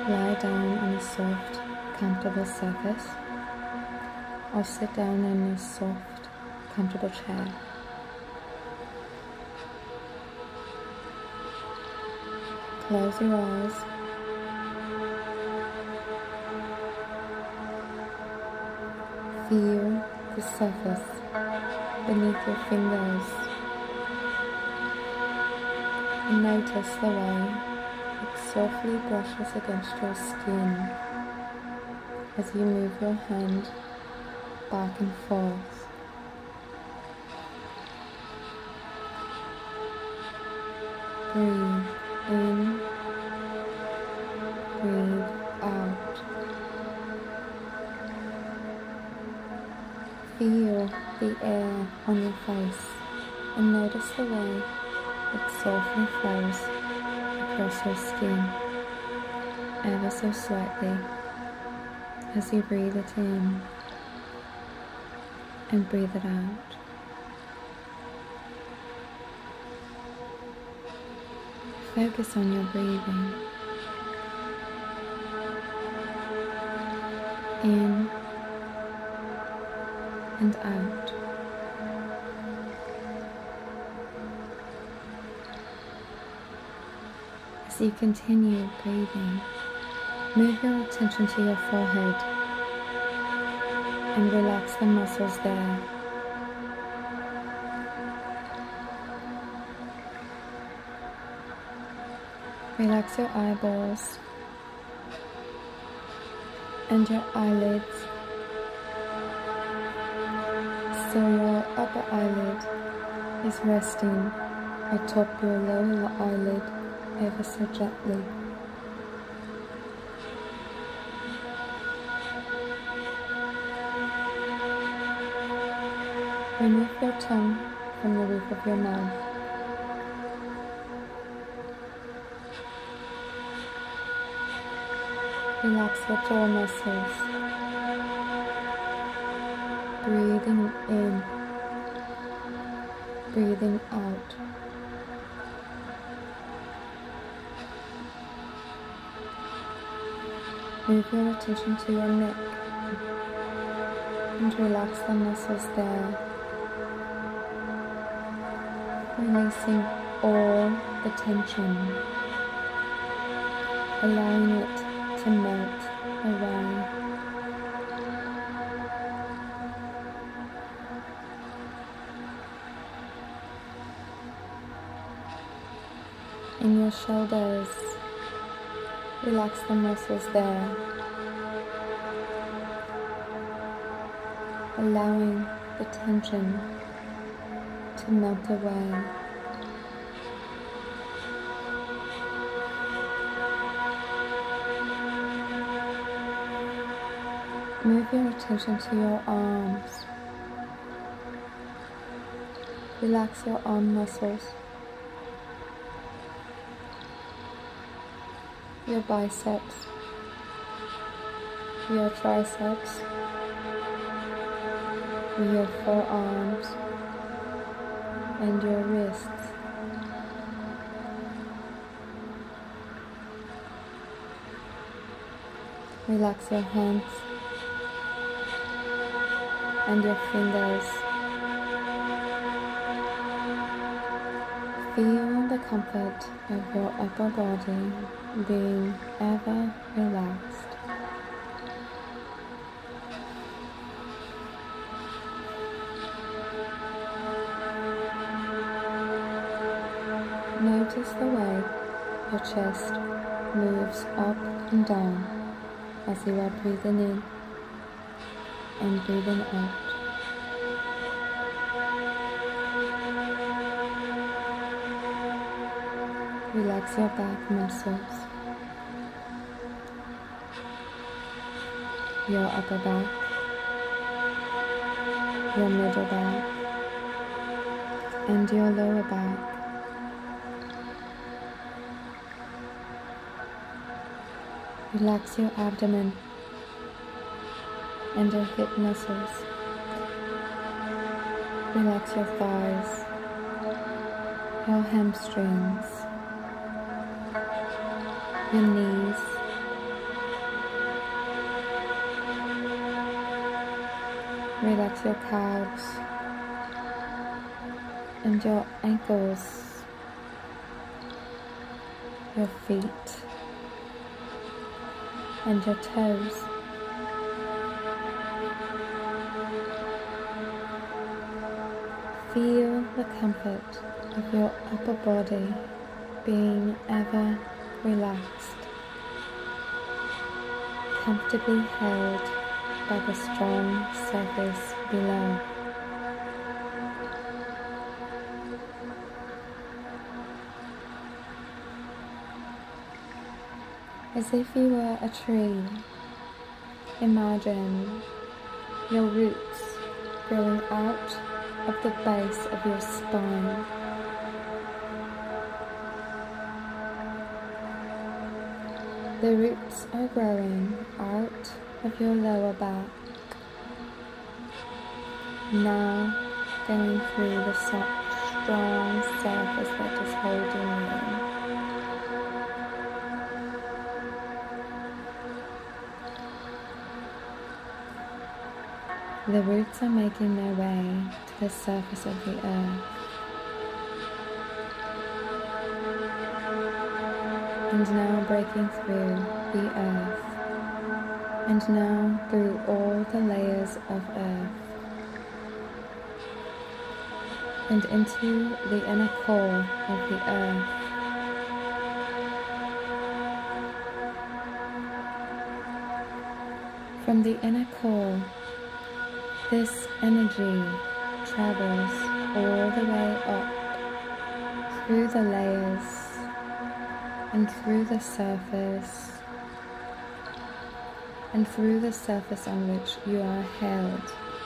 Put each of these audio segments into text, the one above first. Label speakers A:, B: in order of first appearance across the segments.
A: Lie down on a soft, comfortable surface, or sit down in a soft, comfortable chair. Close your eyes. Feel the surface beneath your fingers and notice the way it softly brushes against your skin as you move your hand back and forth. Breathe in, breathe out. Feel the air on your face and notice the way it softly flows across your skin, ever so slightly, as you breathe it in and breathe it out. Focus on your breathing. In and out. As you continue breathing, move your attention to your forehead and relax the muscles there. Relax your eyeballs and your eyelids, so your upper eyelid is resting atop your lower eyelid ever so gently. Remove your tongue from the roof of your mouth. Relax your jaw muscles. Breathing in, breathing out. Move your attention to your neck and relax the muscles there, releasing all the tension, allowing it to melt away. In your shoulders, relax the muscles there, allowing the tension to melt away. Move your attention to your arms. Relax your arm muscles, your biceps, your triceps, your forearms, and your wrists. Relax your hands and your fingers. Feel the comfort of your upper body being ever relaxed. Notice the way your chest moves up and down as you are breathing in and breathing out. Relax your back muscles, your upper back, your middle back, and your lower back. Relax your abdomen and your hip muscles. Relax your thighs, your hamstrings, your knees, Relax your calves and your ankles, your feet and your toes. Feel the comfort of your upper body being ever relaxed, comfortably held by the strong surface below. As if you were a tree, imagine your roots growing out of the base of your spine. The roots are growing out of your lower back, now going through the strong surface that is holding you. The roots are making their way to the surface of the earth, and now breaking through the earth, and now through all the layers of earth, and into the inner core of the earth. From the inner core, this energy travels all the way up through the layers and through the surface and through the surface on which you are held.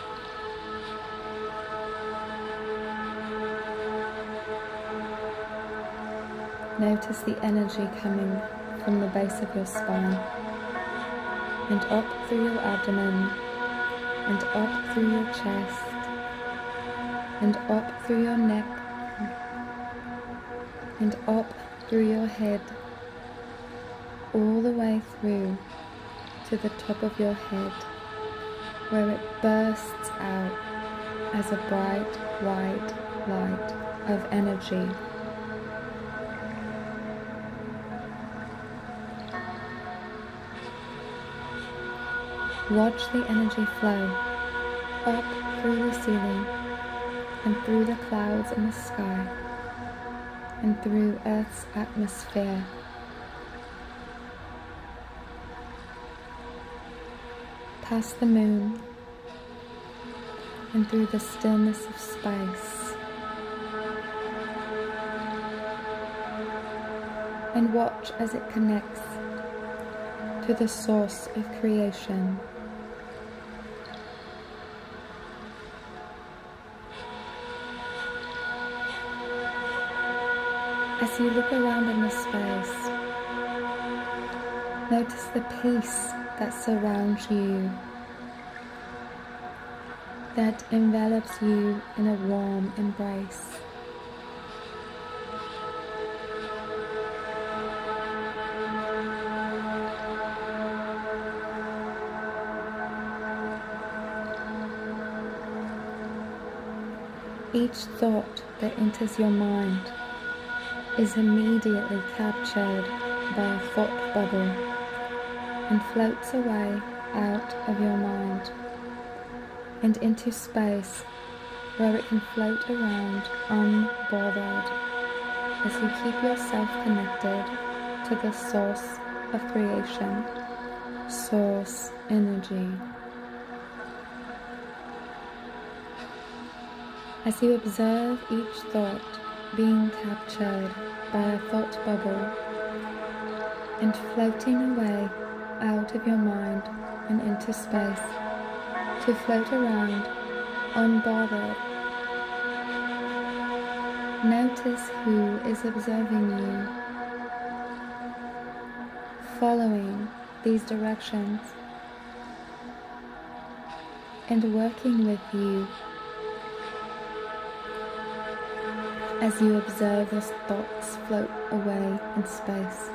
A: Notice the energy coming from the base of your spine and up through your abdomen, and up through your chest, and up through your neck, and up through your head, all the way through to the top of your head, where it bursts out as a bright white light of energy. Watch the energy flow up through the ceiling and through the clouds in the sky and through Earth's atmosphere. Past the moon and through the stillness of space. And watch as it connects to the source of creation. As you look around in the space, notice the peace that surrounds you, that envelops you in a warm embrace. Each thought that enters your mind is immediately captured by a thought bubble and floats away out of your mind and into space where it can float around unbothered as you keep yourself connected to the source of creation, source energy. As you observe each thought being captured by a thought bubble and floating away out of your mind and into space to float around unbothered, notice who is observing you, following these directions and working with you as you observe those thoughts float away in space.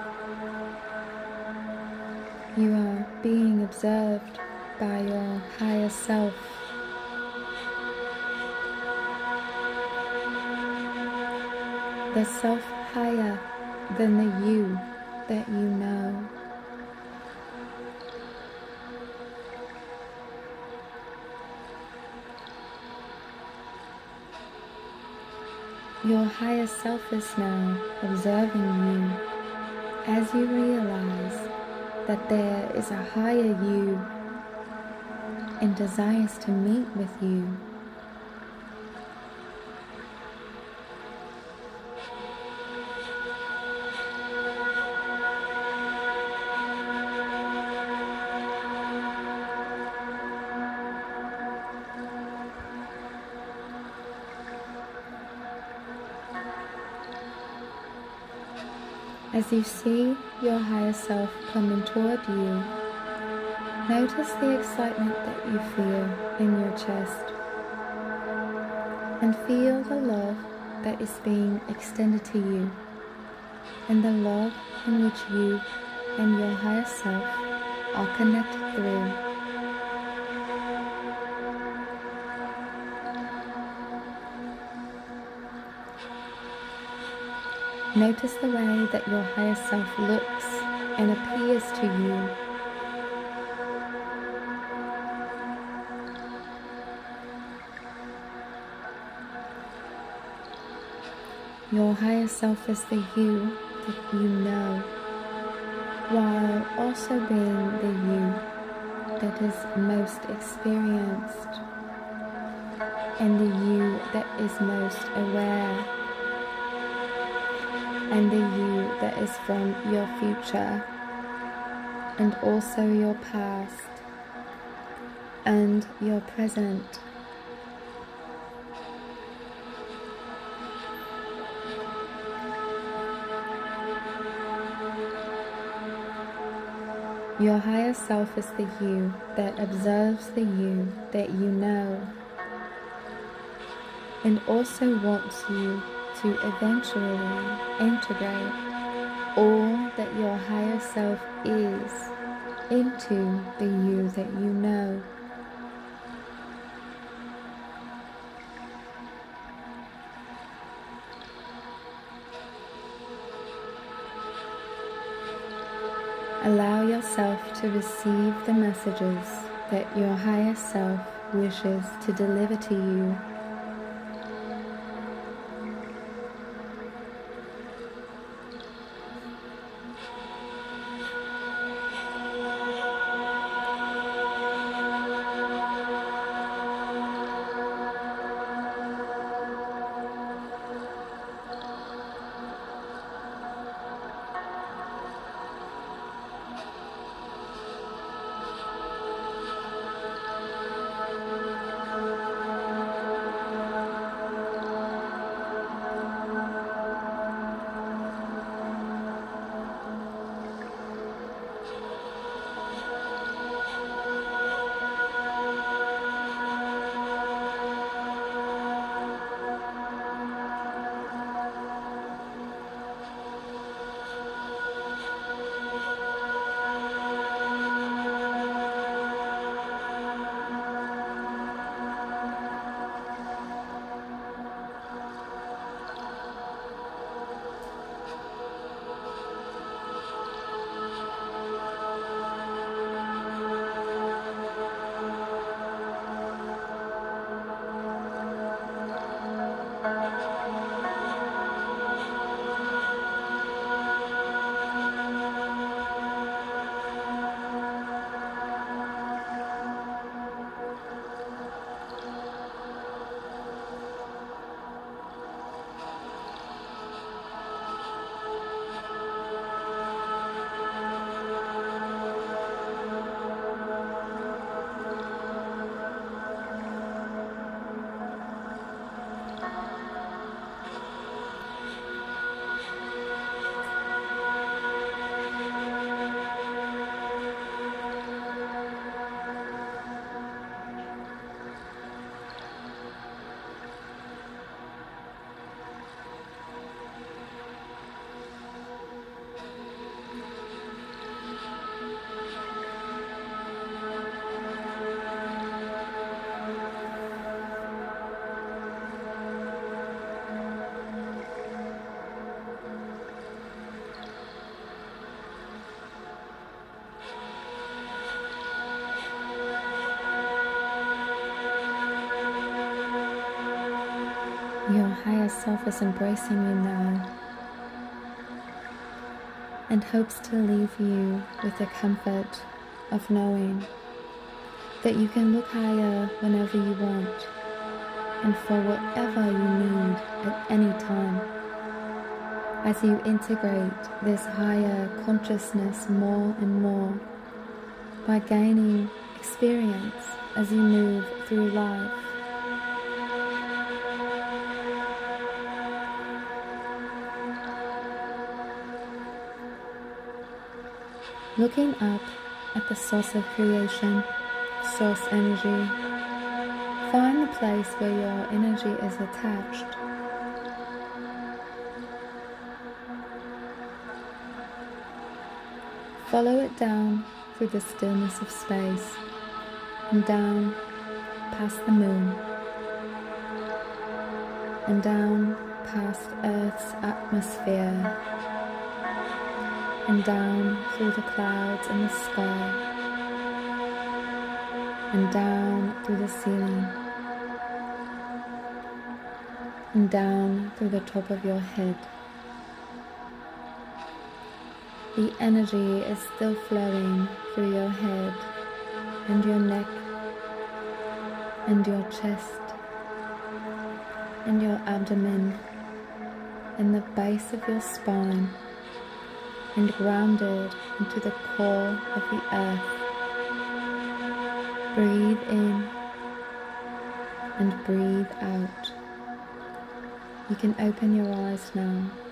A: You are being observed by your higher self, the self higher than the you that you know. Your higher self is now observing you as you realize that there is a higher you and desires to meet with you. As you see your higher self coming toward you, notice the excitement that you feel in your chest, and feel the love that is being extended to you, and the love in which you and your higher self are connected through. Notice the way that your higher self looks and appears to you. Your higher self is the you that you know, while also being the you that is most experienced and the you that is most aware, and the you that is from your future and also your past and your present. Your higher self is the you that observes the you that you know, and also wants you to eventually integrate all that your higher self is into the you that you know. Allow yourself to receive the messages that your higher self wishes to deliver to you. higher self is embracing you now and hopes to leave you with the comfort of knowing that you can look higher whenever you want and for whatever you need at any time. As you integrate this higher consciousness more and more by gaining experience as you move through life. Looking up at the source of creation, source energy, find the place where your energy is attached. Follow it down through the stillness of space and down past the moon and down past Earth's atmosphere and down through the clouds in the sky and down through the ceiling and down through the top of your head. The energy is still flowing through your head and your neck and your chest and your abdomen and the base of your spine and grounded into the core of the earth. Breathe in and breathe out. You can open your eyes now.